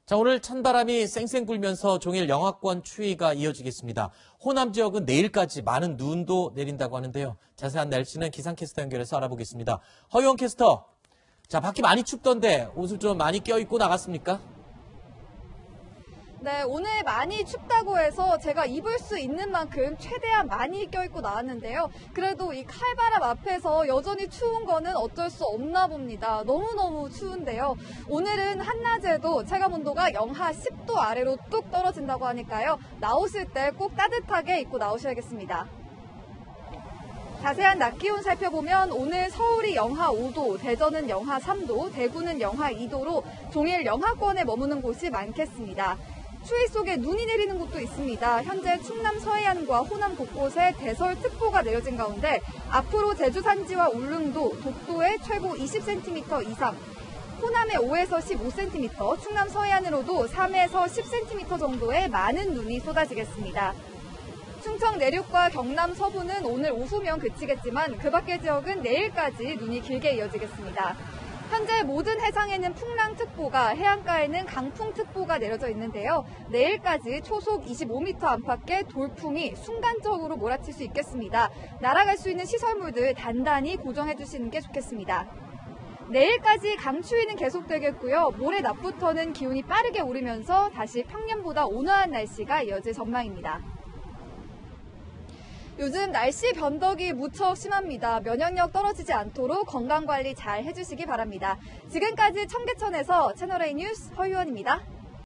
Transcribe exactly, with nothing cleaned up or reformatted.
자, 오늘 찬바람이 쌩쌩 불면서 종일 영하권 추위가 이어지겠습니다. 호남 지역은 내일까지 많은 눈도 내린다고 하는데요. 자세한 날씨는 기상캐스터 연결해서 알아보겠습니다. 허유원 캐스터, 자, 밖이 많이 춥던데 옷을 좀 많이 껴입고 나갔습니까? 네, 오늘 많이 춥다고 해서 제가 입을 수 있는 만큼 최대한 많이 껴입고 나왔는데요. 그래도 이 칼바람 앞에서 여전히 추운 거는 어쩔 수 없나 봅니다. 너무너무 추운데요. 오늘은 한낮에도 체감온도가 영하 십 도 아래로 뚝 떨어진다고 하니까요. 나오실 때 꼭 따뜻하게 입고 나오셔야겠습니다. 자세한 낮 기온 살펴보면 오늘 서울이 영하 오 도, 대전은 영하 삼 도, 대구는 영하 이 도로 종일 영하권에 머무는 곳이 많겠습니다. 추위 속에 눈이 내리는 곳도 있습니다. 현재 충남 서해안과 호남 곳곳에 대설특보가 내려진 가운데 앞으로 제주 산지와 울릉도, 독도에 최고 이십 센티미터 이상, 호남에 오에서 십오 센티미터, 충남 서해안으로도 삼에서 십 센티미터 정도의 많은 눈이 쏟아지겠습니다. 충청 내륙과 경남 서부는 오늘 오후면 그치겠지만 그 밖의 지역은 내일까지 눈이 길게 이어지겠습니다. 현재 모든 해상에는 풍랑특보가, 해안가에는 강풍특보가 내려져 있는데요. 내일까지 초속 이십오 미터 안팎의 돌풍이 순간적으로 몰아칠 수 있겠습니다. 날아갈 수 있는 시설물들 단단히 고정해 주시는 게 좋겠습니다. 내일까지 강추위는 계속되겠고요. 모레 낮부터는 기온이 빠르게 오르면서 다시 평년보다 온화한 날씨가 이어질 전망입니다. 요즘 날씨 변덕이 무척 심합니다. 면역력 떨어지지 않도록 건강관리 잘 해주시기 바랍니다. 지금까지 청계천에서 채널A 뉴스 허유원입니다.